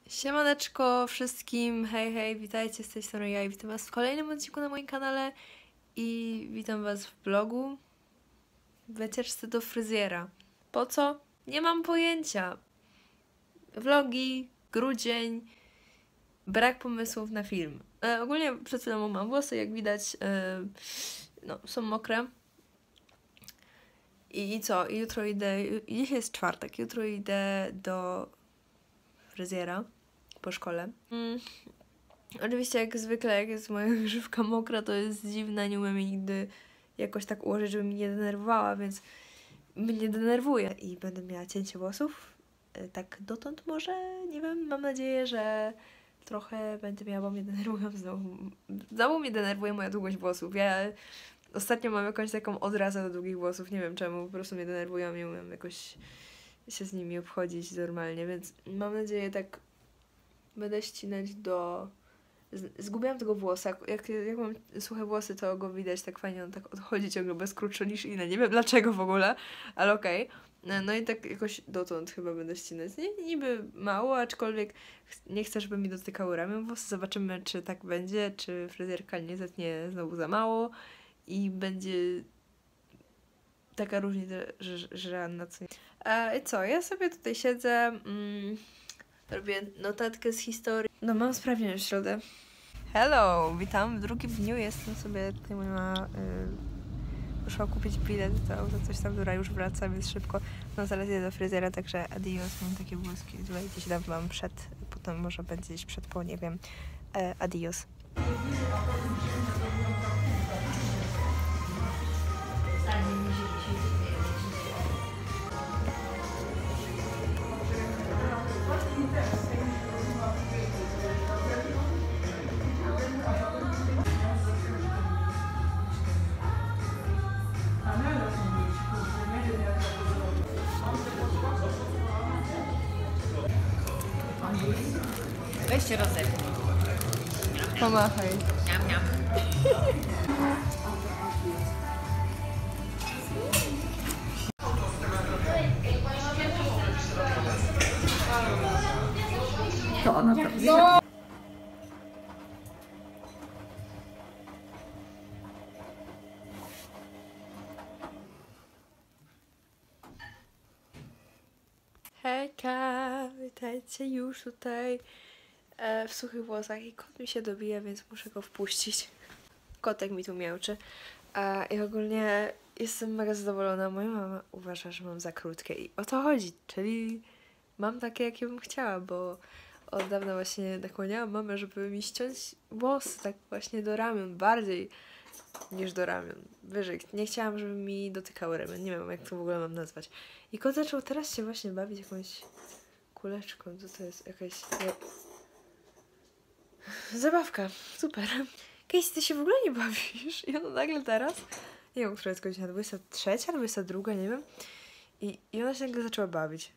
Siemaneczko wszystkim, hej hej, witajcie, z tej strony ja i witam was w kolejnym odcinku na moim kanale i witam was w vlogu wycieczce do fryzjera. Po co? Nie mam pojęcia. Vlogi, grudzień, brak pomysłów na film. Ogólnie przed chwilą mam włosy, jak widać, no, są mokre. I co? I jutro idę, dzisiaj jest czwartek, jutro idę do fryzjera po szkole. Oczywiście jak zwykle, jak jest moja grzywka mokra, to jest dziwne, nie umiem jej nigdy jakoś tak ułożyć, żeby mi nie denerwowała, więc mnie denerwuje i będę miała cięcie włosów. Tak dotąd może, nie wiem, mam nadzieję, że trochę będę miała, bo mnie denerwują znowu mnie denerwuje moja długość włosów. Ja ostatnio mam jakąś taką odrazę do długich włosów, nie wiem czemu, po prostu mnie denerwują, nie umiem jakoś się z nimi obchodzić normalnie, więc mam nadzieję tak będę ścinać do... Zgubiłam tego włosa. Jak mam suche włosy, to go widać tak fajnie, on tak odchodzi ciągle bez krótsze niż inne. Nie wiem dlaczego w ogóle, ale okej. No i tak jakoś dotąd chyba będę ścinać. Niby mało, aczkolwiek nie chcę, żeby mi dotykały ramion włosy. Zobaczymy, czy tak będzie, czy fryzjerka nie zetnie znowu za mało i będzie taka różnica, że na co. I co, ja sobie tutaj siedzę, robię notatkę z historii. No mam sprawdzian w środę. Hello, witam w drugim dniu, jestem sobie, tutaj moja mama poszła kupić bilet do auta, coś tam, która już wraca, więc szybko, no zaraz idę do fryzjera, także adios, mam takie włoski, tutaj gdzieś tam mam przed, potem może będzie gdzieś przed po, nie wiem, adios. Weź się rozepnij. Pomachaj. Niam, niam. To ona prawie. Hejka, witajcie już tutaj w suchych włosach i kot mi się dobija, więc muszę go wpuścić. Kotek mi tu miauczy. I ogólnie jestem mega zadowolona. Moja mama uważa, że mam za krótkie i o to chodzi, czyli mam takie, jakie bym chciała, bo od dawna właśnie nakłaniałam mamę, żeby mi ściąć włosy tak właśnie do ramion, bardziej niż do ramion, wyżej. Nie chciałam, żeby mi dotykały ramion, nie wiem, jak to w ogóle mam nazwać. I kot zaczął teraz się właśnie bawić jakąś kuleczką, co to jest jakaś... Zabawka, super. Casey, ty się w ogóle nie bawisz? I ona nagle teraz, nie wiem, która jest godzina 23, 22, nie wiem. I ona się nagle zaczęła bawić.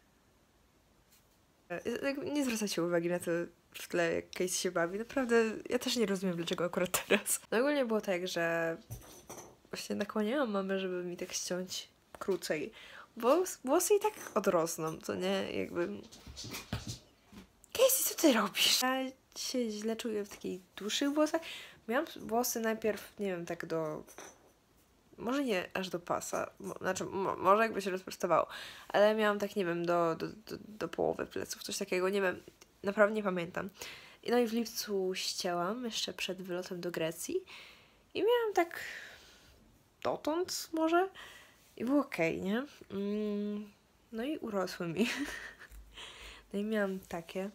Nie zwracajcie uwagi na to w tle, jak Casey się bawi. Naprawdę, ja też nie rozumiem, dlaczego akurat teraz. No ogólnie było tak, że właśnie nakłaniałam mamę, żeby mi tak ściąć krócej. Bo włosy i tak odrosną, co nie? Jakby... Casey, co ty robisz? Ja się źle czuję w takich dłuższych włosach. Miałam włosy najpierw, nie wiem, tak do... Może nie aż do pasa, znaczy może jakby się rozprostowało, ale miałam tak, nie wiem, do połowy pleców, coś takiego, nie wiem, naprawdę nie pamiętam. No i w lipcu ścięłam, jeszcze przed wylotem do Grecji i miałam tak dotąd może i było okej, nie? No i urosły mi. No i miałam takie.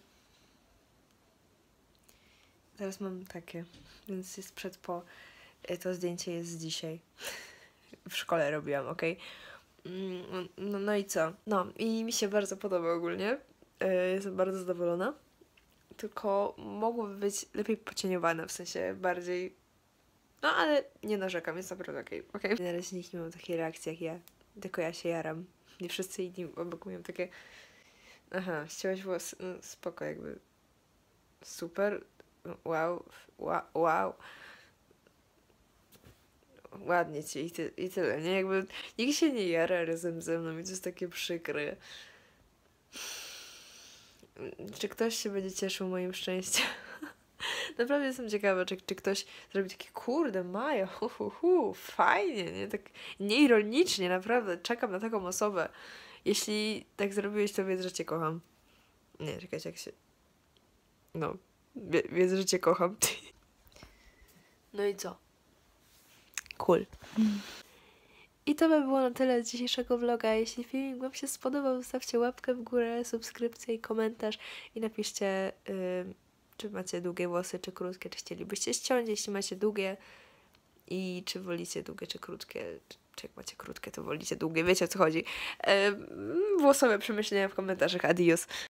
Teraz mam takie, więc jest przed po. To zdjęcie jest dzisiaj. W szkole robiłam, okej? No i co? No i mi się bardzo podoba ogólnie. Jestem bardzo zadowolona. Tylko mogłoby być lepiej pocieniowane, w sensie bardziej... No ale nie narzekam, jest naprawdę okej. Na razie nikt nie ma takiej reakcji jak ja. Tylko ja się jaram. Nie wszyscy inni obok mają takie... Aha, ścięłaś włosy. No, spoko jakby. Super. Wow. Ładnie ci i tyle, nie? Jakby nikt się nie jara razem ze mną i to jest takie przykre. czy ktoś się będzie cieszył moim szczęściem. Naprawdę jestem ciekawa, czy ktoś zrobi takie, kurde, Maja, fajnie, nie? Tak nieironicznie, naprawdę, czekam na taką osobę. Jeśli tak zrobiłeś, to wiedz, że cię kocham. Nie, czekajcie, jak się... No, wiedz, że cię kocham. No i co? Cool. I to by było na tyle z dzisiejszego vloga. Jeśli filmik Wam się spodobał, zostawcie łapkę w górę, subskrypcję i komentarz i napiszcie, czy macie długie włosy, czy krótkie, czy chcielibyście ściąć, jeśli macie długie i czy wolicie długie, czy krótkie, czy jak macie krótkie, to wolicie długie, wiecie o co chodzi. Włosowe przemyślenia w komentarzach, adios.